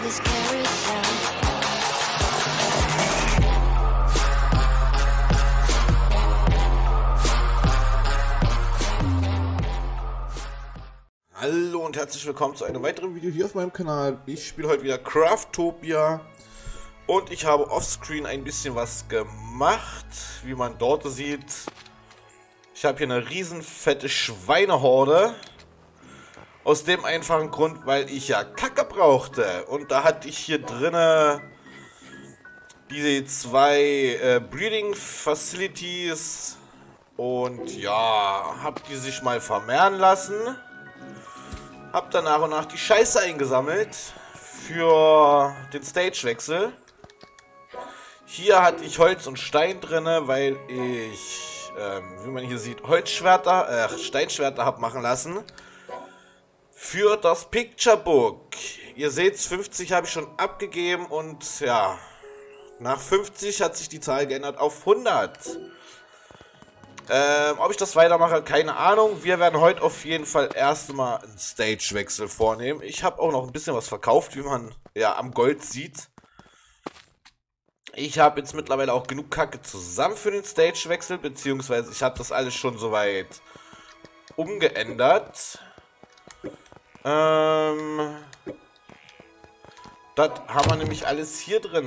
this carousel. Hallo und herzlich willkommen zu einem weiteren Video hier auf meinem Kanal. Ich spiele heute wieder Craftopia und ich habe offscreen ein bisschen was gemacht, wie man dort sieht. Ich habe hier eine riesen fette Schweinehorde. Aus dem einfachen Grund, weil ich ja Kacke brauchte. Und da hatte ich hier drinne diese zwei Breeding Facilities. Und ja, habe die sich mal vermehren lassen. Hab dann nach und nach die Scheiße eingesammelt für den Stagewechsel. Hier hatte ich Holz und Stein drinne, weil ich, wie man hier sieht, Steinschwerter habe machen lassen. Für das Picture Book. Ihr seht, 50 habe ich schon abgegeben und ja, nach 50 hat sich die Zahl geändert auf 100. Ob ich das weitermache, keine Ahnung. Wir werden heute auf jeden Fall erst mal einen Stagewechsel vornehmen. Ich habe auch noch ein bisschen was verkauft, wie man ja am Gold sieht. Ich habe jetzt mittlerweile auch genug Kacke zusammen für den Stagewechsel, beziehungsweise ich habe das alles schon soweit umgeändert. Das haben wir nämlich alles hier drin.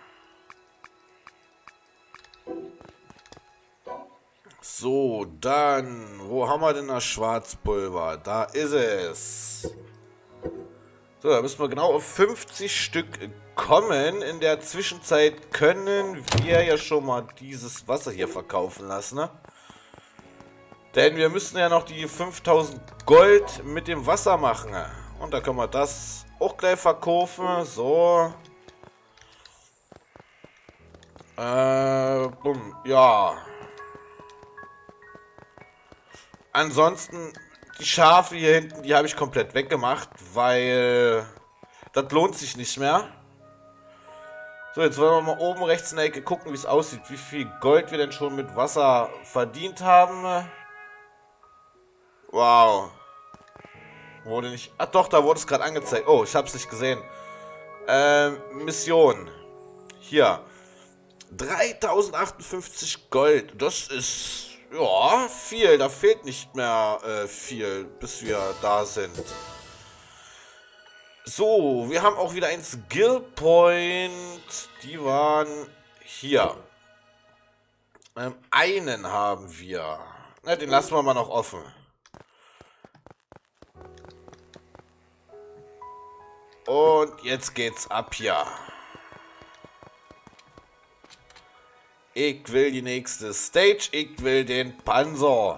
So, dann, wo haben wir denn das Schwarzpulver? Da ist es. So, da müssen wir genau auf 50 Stück kommen. In der Zwischenzeit können wir ja schon mal dieses Wasser hier verkaufen lassen, ne? Denn wir müssen ja noch die 5000 Gold mit dem Wasser machen. Und da können wir das auch gleich verkaufen. So. Bumm, ja. Ansonsten, die Schafe hier hinten, die habe ich komplett weggemacht, weil das lohnt sich nicht mehr. So, jetzt wollen wir mal oben rechts in der Ecke gucken, wie es aussieht, wie viel Gold wir denn schon mit Wasser verdient haben. Wow. Wurde nicht... Ach doch, da wurde es gerade angezeigt. Oh, ich habe es nicht gesehen. Mission. Hier. 3058 Gold. Das ist... Ja, viel. Da fehlt nicht mehr viel, bis wir da sind. So, wir haben auch wieder ein Skill Point. Die waren hier. Einen haben wir. Na, den lassen wir mal noch offen. Und jetzt geht's ab hier. Ich will die nächste Stage. Ich will den Panzer.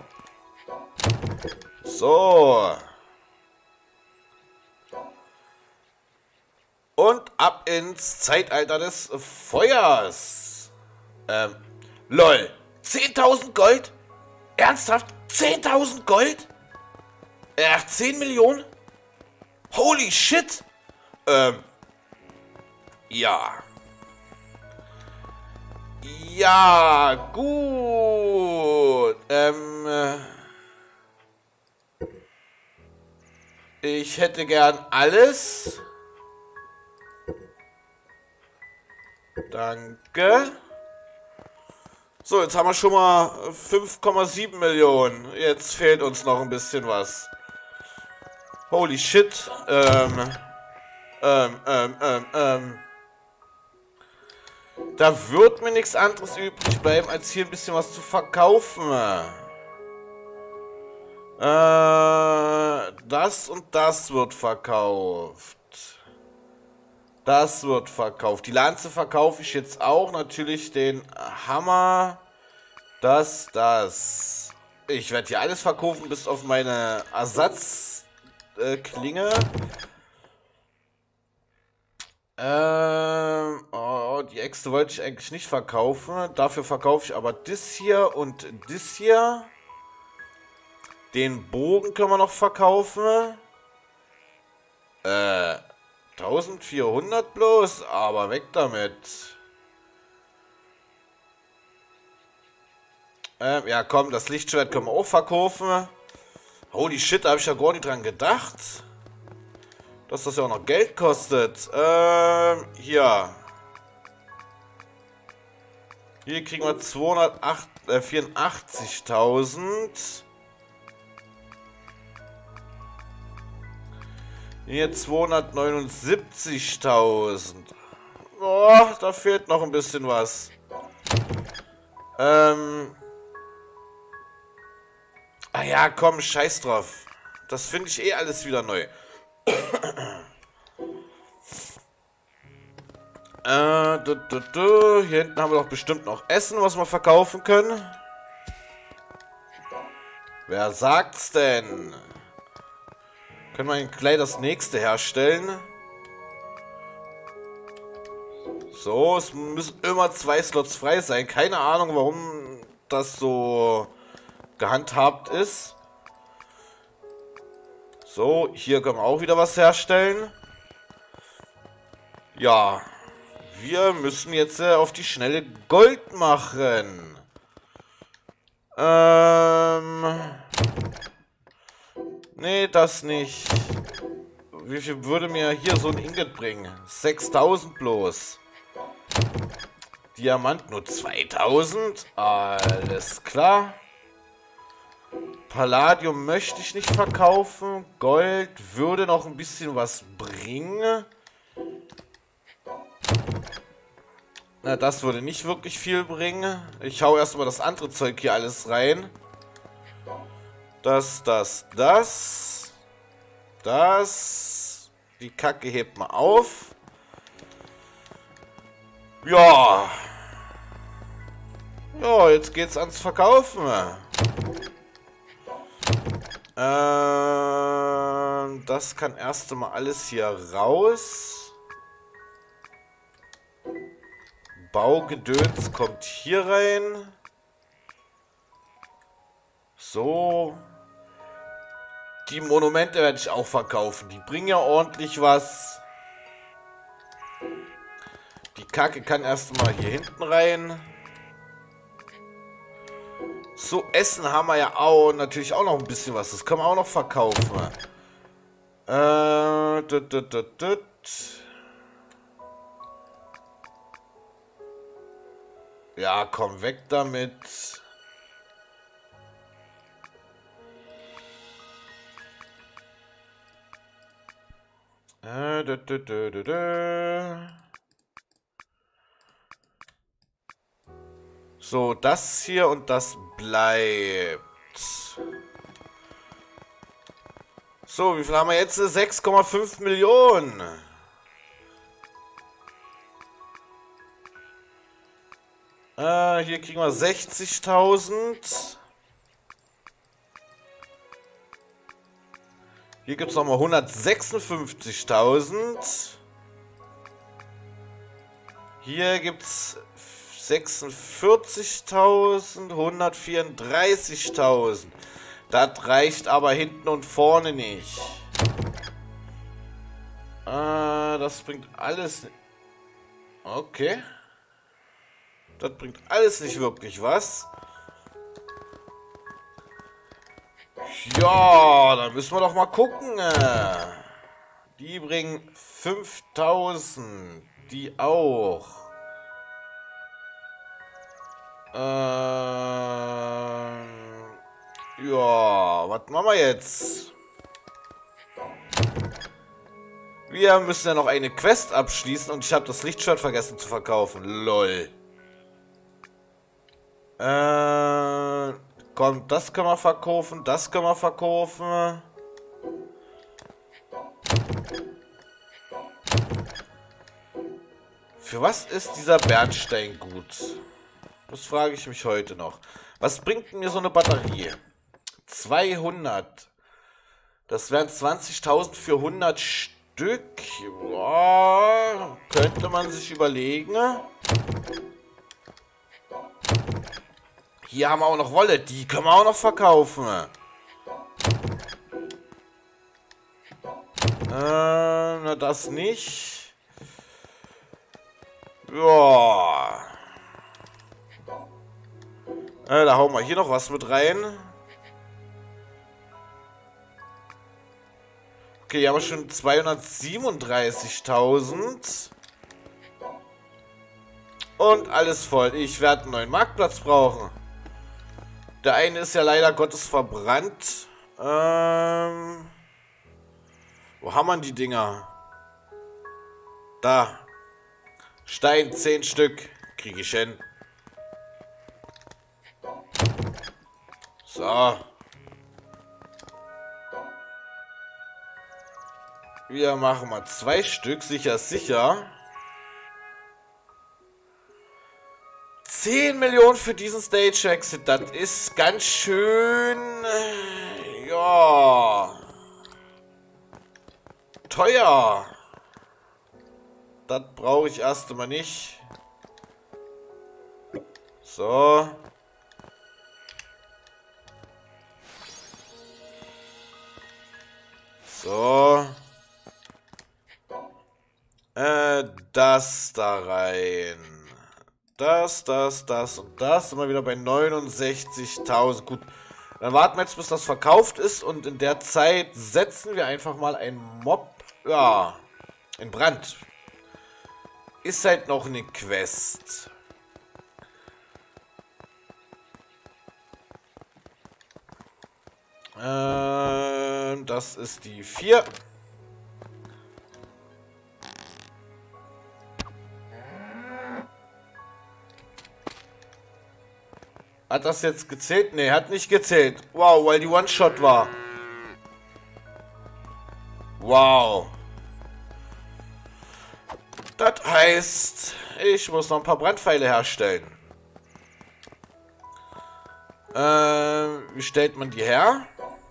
So. Und ab ins Zeitalter des Feuers. LOL. 10.000 Gold? Ernsthaft? 10.000 Gold? 10 Millionen? Holy shit. Ja. Ja, gut. Ich hätte gern alles. Danke. So, jetzt haben wir schon mal 5,7 Millionen. Jetzt fehlt uns noch ein bisschen was. Holy shit. Da wird mir nichts anderes übrig bleiben, als hier ein bisschen was zu verkaufen. Das und das wird verkauft. Das wird verkauft. Die Lanze verkaufe ich jetzt auch. Natürlich den Hammer. Das. Ich werde hier alles verkaufen, bis auf meine Ersatzklinge. Oh, die Äxte wollte ich eigentlich nicht verkaufen. Dafür verkaufe ich aber das hier und das hier. Den Bogen können wir noch verkaufen. 1400 bloß, aber weg damit. Ja komm, das Lichtschwert können wir auch verkaufen. Holy shit, da habe ich ja gar nicht dran gedacht. dass das ja auch noch Geld kostet. Hier. Hier kriegen wir 284.000. Hier 279.000. Oh, da fehlt noch ein bisschen was. Ah ja, komm, scheiß drauf. Das finde ich eh alles wieder neu. Hier hinten haben wir doch bestimmt noch Essen, was wir verkaufen können. Wer sagt's denn? Können wir gleich das nächste herstellen? So, es müssen immer 2 Slots frei sein. Keine Ahnung, warum das so gehandhabt ist. So, hier können wir auch wieder was herstellen. Ja, wir müssen jetzt auf die Schnelle Gold machen. Nee, das nicht. Wie viel würde mir hier so ein Ingot bringen? 6.000 bloß. Diamant nur 2.000. Alles klar. Palladium möchte ich nicht verkaufen. Gold würde noch ein bisschen was bringen. Na, das würde nicht wirklich viel bringen. Ich hau erstmal das andere Zeug hier alles rein. Das. Die Kacke hebt mal auf. Ja. Ja, jetzt geht's ans Verkaufen. Das kann erst mal alles hier raus. Baugedöns kommt hier rein. So. Die Monumente werde ich auch verkaufen. Die bringen ja ordentlich was. Die Kacke kann erstmal hier hinten rein. So, Essen haben wir ja auch natürlich auch noch ein bisschen was. Das können wir auch noch verkaufen. Ja, komm weg damit. So, das hier und das bleibt. So, wie viel haben wir jetzt? 6,5 Millionen. Hier kriegen wir 60.000. Hier gibt es nochmal 156.000. Hier gibt es 46.000, 134.000. Das reicht aber hinten und vorne nicht. Das bringt alles... Okay. Das bringt alles nicht wirklich was. Ja, dann müssen wir doch mal gucken. Die bringen 5.000. Die auch. Ja, was machen wir jetzt? Wir müssen ja noch eine Quest abschließen und ich habe das Lichtschwert vergessen zu verkaufen. Lol. Komm, das können wir verkaufen, das können wir verkaufen. Für was ist dieser Bernstein gut? Das frage ich mich heute noch. Was bringt mir so eine Batterie? 200. Das wären 20.000 für 100 Stück. Boah, könnte man sich überlegen. Hier haben wir auch noch Wolle. Die können wir auch noch verkaufen. Na, das nicht. Ja. Da hauen wir hier noch was mit rein. Okay, hier haben wir schon 237.000. Und alles voll. Ich werde einen neuen Marktplatz brauchen. Der eine ist ja leider Gottes verbrannt. Wo haben wir die Dinger? Da. Stein, 10 Stück. Kriege ich hin. So. Wir machen mal 2 Stück. Sicher, sicher. 10 Millionen für diesen Stage-Exit. Das ist ganz schön... ja... teuer. Das brauche ich erst einmal nicht. So. So. Das da rein. Das und das. Sind wir wieder bei 69.000. Gut. Dann warten wir jetzt, bis das verkauft ist. Und in der Zeit setzen wir einfach mal einen Mob, ja, in Brand. Ist halt noch eine Quest. Das ist die 4. Hat das jetzt gezählt? Ne, hat nicht gezählt. Wow, weil die One-Shot war. Wow. Das heißt, ich muss noch ein paar Brandpfeile herstellen. Wie stellt man die her?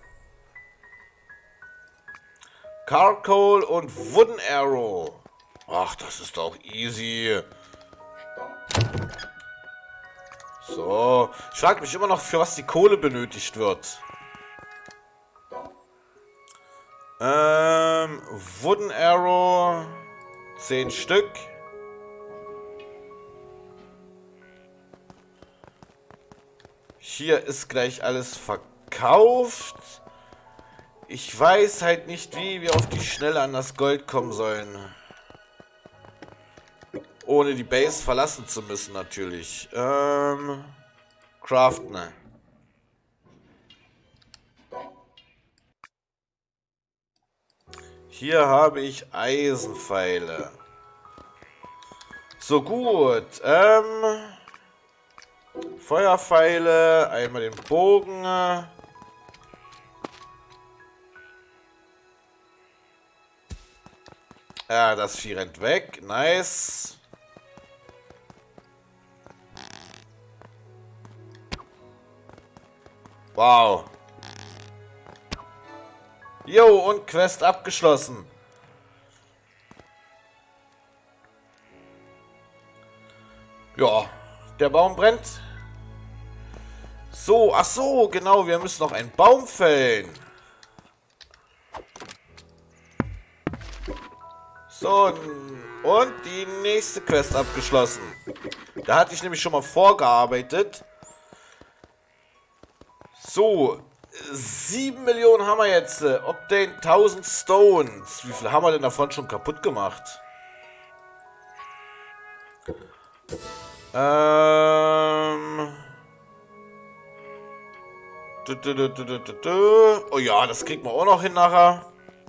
Charcoal und Wooden Arrow. Ach, das ist doch easy. So. Ich frage mich immer noch, für was die Kohle benötigt wird. Wooden Arrow. 10 Stück. Hier ist gleich alles verkauft. Ich weiß halt nicht, wie wir auf die Schnelle an das Gold kommen sollen. Ohne die Base verlassen zu müssen, natürlich. Craften. Hier habe ich Eisenpfeile. So gut. Feuerpfeile. Einmal den Bogen. Ja, das Vieh rennt weg. Nice. Wow. Jo, und Quest abgeschlossen. Ja, der Baum brennt. So, ach so, genau, wir müssen noch einen Baum fällen. So, und die nächste Quest abgeschlossen. Da hatte ich nämlich schon mal vorgearbeitet. So, 7 Millionen haben wir jetzt. Obtain 1000 Stones. Wie viel haben wir denn davon schon kaputt gemacht? Oh ja, das kriegt man auch noch hin nachher.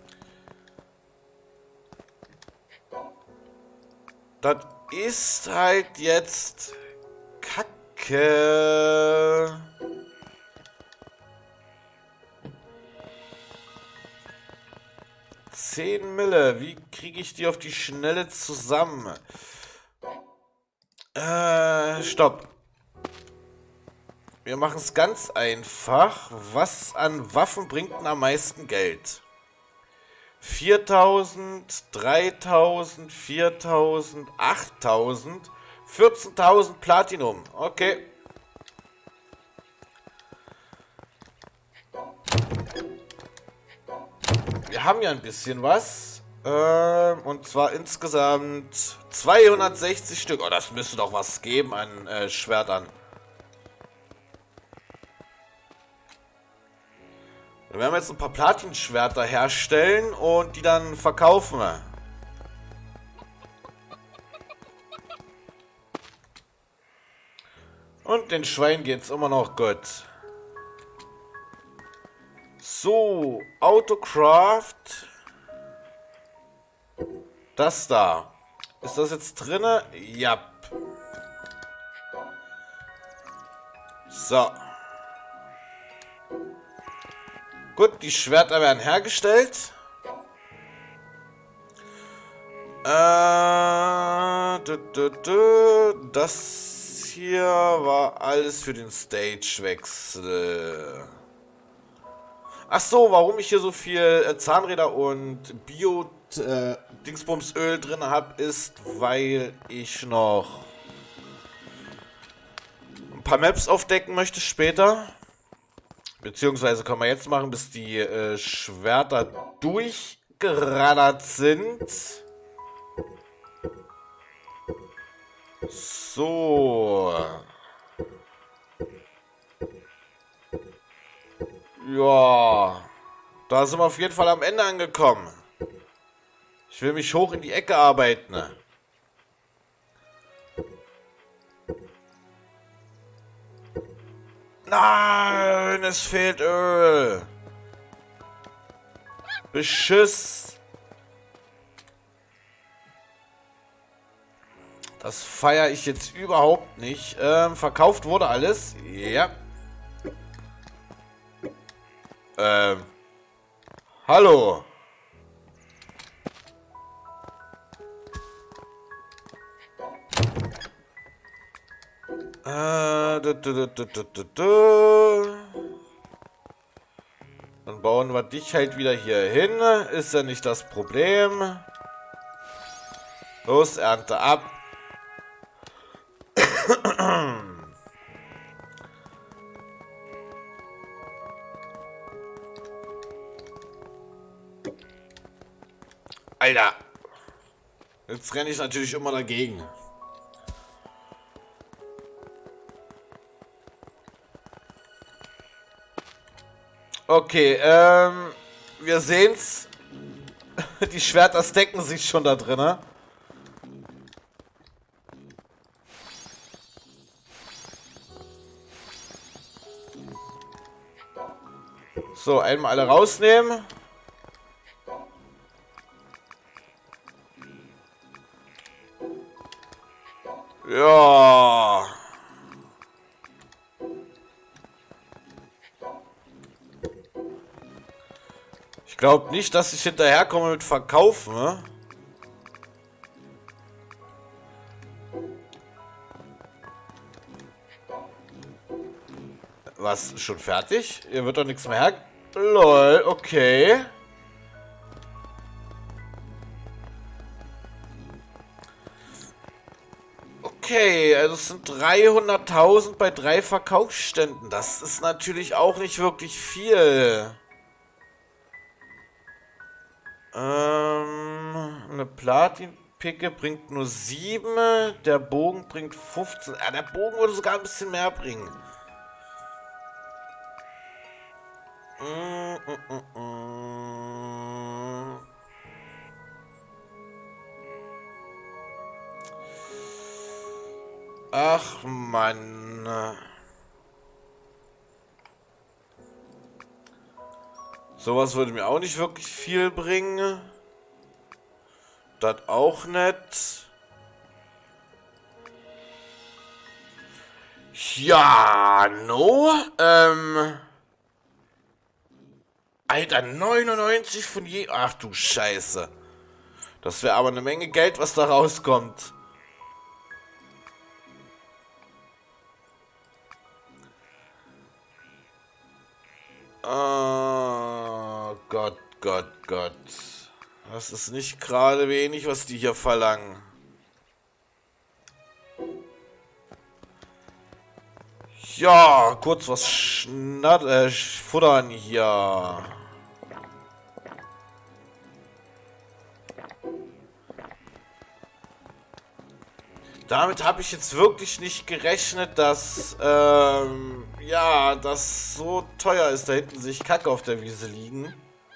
Das ist halt jetzt Kacke. Mille. Wie kriege ich die auf die Schnelle zusammen? Stopp. Wir machen es ganz einfach. Was an Waffen bringt denn am meisten Geld? 4.000, 3.000, 4.000, 8.000, 14.000 Platinum. Okay. Wir haben ja ein bisschen was. Und zwar insgesamt 260 Stück. Oh, das müsste doch was geben an Schwertern. Dann werden wir jetzt ein paar Platinschwerter herstellen und die dann verkaufen. Und den Schwein geht's immer noch gut. So, Autocraft. Das da. Ist das jetzt drinne? Ja. So. Gut, die Schwerter werden hergestellt. Das hier war alles für den Stagewechsel. Ach so, warum ich hier so viel Zahnräder und Bio-Dingsbumsöl drin habe, ist, weil ich noch ein paar Maps aufdecken möchte später. Beziehungsweise können wir jetzt machen, bis die Schwerter durchgeraddert sind. So. Ja. Da sind wir auf jeden Fall am Ende angekommen. Ich will mich hoch in die Ecke arbeiten. Nein, es fehlt Öl. Beschiss. Das feiere ich jetzt überhaupt nicht. Verkauft wurde alles. Ja. Hallo. Dann bauen wir dich halt wieder hier hin. Ist ja nicht das Problem. Los, ernte ab. Alter. Jetzt renne ich natürlich immer dagegen. Okay, wir sehen's. Die Schwerter stacken sich schon da drin. So, einmal alle rausnehmen. Ja. Ich glaube nicht, dass ich hinterherkomme mit Verkaufen. Ne? Was? Schon fertig? Hier wird doch nichts mehr her... Lol, okay. Okay, also es sind 300.000 bei 3 Verkaufsständen. Das ist natürlich auch nicht wirklich viel. Eine Platinpicke bringt nur 7. Der Bogen bringt 15. Der Bogen würde sogar ein bisschen mehr bringen. Ach Mann. Sowas würde mir auch nicht wirklich viel bringen. Das auch nicht. Ja, no. Alter, 99 von je... Ach du Scheiße. Das wäre aber eine Menge Geld, was da rauskommt. Oh Gott, Gott, Gott. Das ist nicht gerade wenig, was die hier verlangen. Ja, kurz was futtern hier. Damit habe ich jetzt wirklich nicht gerechnet, dass, ja, das so teuer ist. Da hinten sehe ich Kacke auf der Wiese liegen.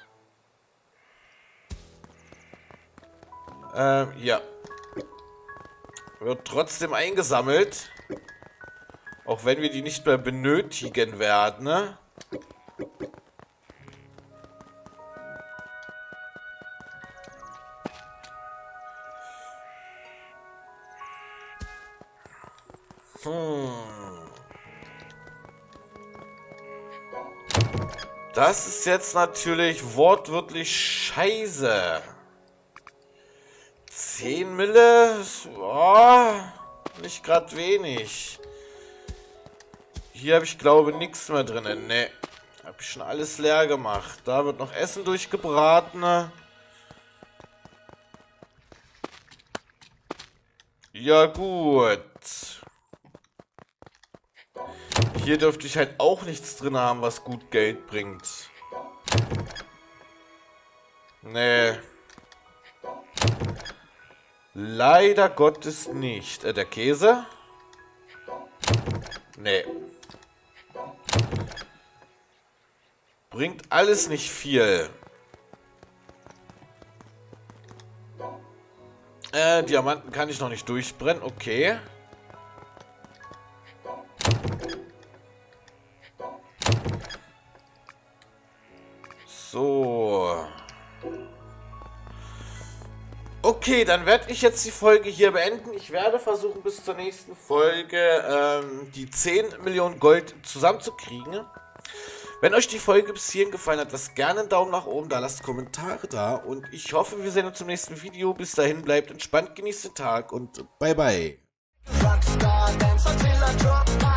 Ja. Wird trotzdem eingesammelt. Auch wenn wir die nicht mehr benötigen werden, ne? Das ist jetzt natürlich wortwörtlich scheiße. 10 Mille? Oh, nicht gerade wenig. Hier habe ich, glaube ich, nichts mehr drin. Ne, habe ich schon alles leer gemacht. Da wird noch Essen durchgebraten. Ja gut. Hier dürfte ich halt auch nichts drin haben, was gut Geld bringt. Nee. Leider Gottes nicht. Der Käse? Nee. Bringt alles nicht viel. Diamanten kann ich noch nicht durchbrennen. Okay. So. Okay, dann werde ich jetzt die Folge hier beenden. Ich werde versuchen, bis zur nächsten Folge die 10 Millionen Gold zusammenzukriegen. Wenn euch die Folge bis hierhin gefallen hat, lasst gerne einen Daumen nach oben da, lasst Kommentare da. Und ich hoffe, wir sehen uns im nächsten Video. Bis dahin, bleibt entspannt, genießt den Tag und bye bye.